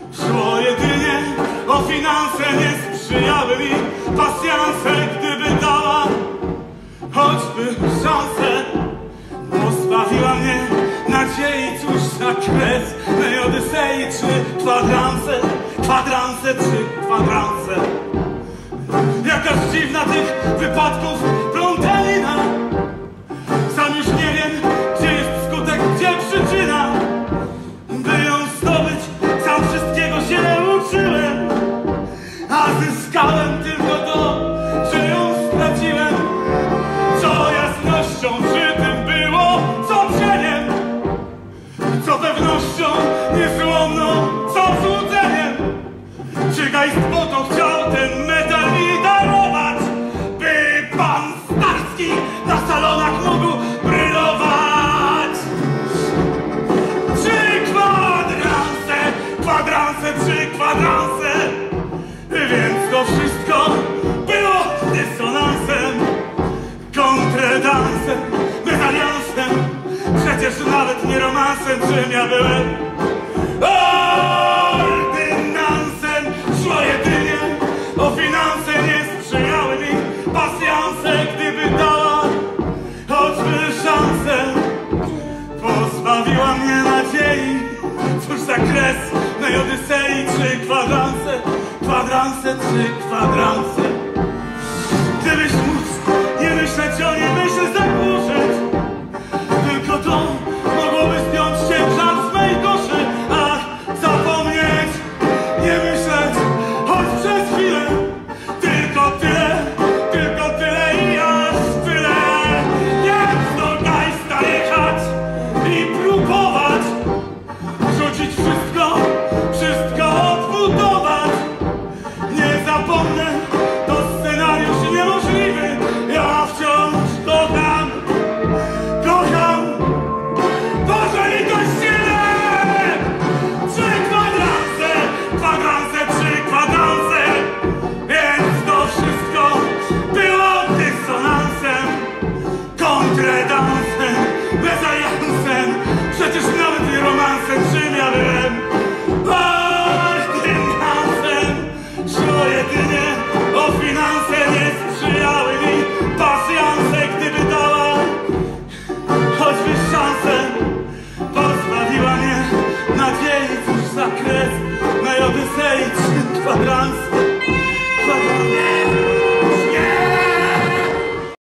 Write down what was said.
Szło jedynie o finanse, nie sprzyjały mi pasjanse. Gdyby dała choćby szansę, pozbawiła mnie nadziei. Cóż za kres mej Odysei. 3 kwadranse, kwadranse, 3 kwadranse. Jakaś dziwna tych wypadków plątanina. Sam już nie wiem, gdzie jest skutek, gdzie przyczyna. By ją zdobyć, sam wszystkiego się uczyłem, a zyskałem tylko to, że ją straciłem. Co jasnością przy tym było, co cieniem, co pewnością niezłomną, co złudzeniem. Czy Geist po to chciał ten metal mi darować, by pan Starski na salonach mógł brylować? 3 kwadranse, kwadranse, 3 kwadranse. Więc to wszystko było dysonansem, kontredansem, mezaliansem. Przecież nawet nie romansem, czym ja byłem. Ordynansem. Szło jedynie o finanse, nie sprzyjały mi pasjanse. Gdyby dała choćby szansę, pozbawiła mnie nadziei. Cóż za kres mej Odysei. 3 kwadranse, kwadranse, 3